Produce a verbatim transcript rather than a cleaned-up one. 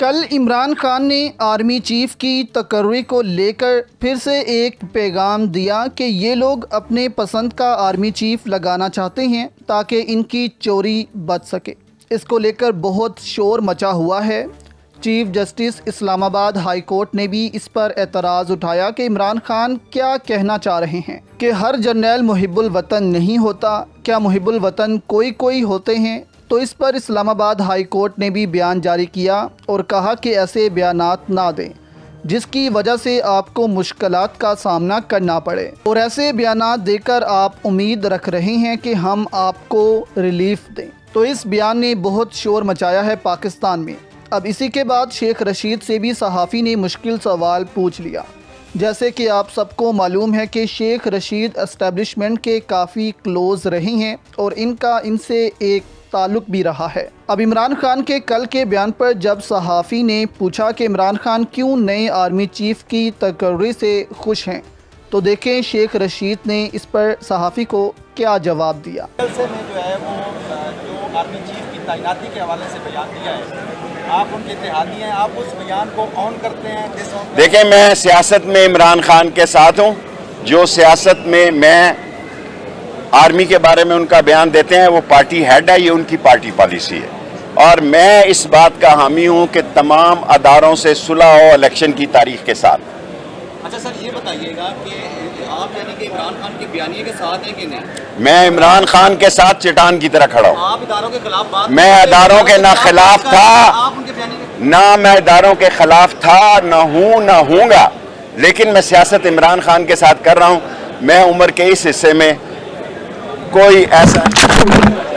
कल इमरान खान ने army chief की तकर्री को लेकर फिर से एक पैगाम दिया कि ये लोग अपने पसंद का आर्मी चीफ लगाना चाहते हैं ताकि इनकी चोरी बच सके। इसको लेकर बहुत शोर मचा हुआ है। Chief justice Islamabad high court ने भी इस पर एतराज़ उठाया कि इमरान खान क्या कहना चाह रहे हैं कि हर जर्नैल मुहिब्बुल वतन नहीं होता, क्या मुहिब्बुल वतन कोई कोई होते हैं। तो इस पर इस्लामाबाद हाई कोर्ट ने भी बयान जारी किया और कहा कि ऐसे बयानात ना दें जिसकी वजह से आपको मुश्किलात का सामना करना पड़े, और ऐसे बयानात देकर आप उम्मीद रख रहे हैं कि हम आपको रिलीफ दें। तो इस बयान ने बहुत शोर मचाया है पाकिस्तान में। अब इसी के बाद शेख रशीद से भी सहाफ़ी ने मुश्किल सवाल पूछ लिया। जैसे कि आप सबको मालूम है कि शेख रशीद एस्टेब्लिशमेंट के काफ़ी क्लोज़ रहे हैं और इनका इनसे एक ताल्लुक़ भी रहा है। अब इमरान खान के कल के बयान पर जब सहाफ़ी ने पूछा कि इमरान खान क्यों नए आर्मी चीफ़ की तकर्री से खुश हैं, तो देखें शेख रशीद ने इस पर सहाफ़ी को क्या जवाब दिया। कल से में जो है वो जो आर्मी चीफ की तैनाती के हवाले से बयान दिया है, आप उनके इत्तेहादी हैं, आप उस बयान को ऑन करते हैं। देखें, मैं सियासत में इमरान खान के साथ हूँ। जो सियासत में मैं आर्मी के बारे में उनका बयान देते हैं वो पार्टी हेड है, ये उनकी पार्टी पॉलिसी है, और मैं इस बात का हामी हूँ कि तमाम अदारों से सुलह हो इलेक्शन की तारीख के साथ। अच्छा सर, ये बताइएगा कि आप यानी कि इमरान खान के बयानिए के साथ हैं कि नहीं? मैं इमरान खान के साथ चट्टान की तरह खड़ा हूँ। आप इदारों के खिलाफ बात, मैं इदारों के ना खिलाफ था, आप उनके बयानिए ना मैं इदारों के खिलाफ था, ना हूँ ना हूँगा, लेकिन मैं सियासत इमरान खान के साथ कर रहा हूँ। मैं उम्र के इस हिस्से में कोई ऐसा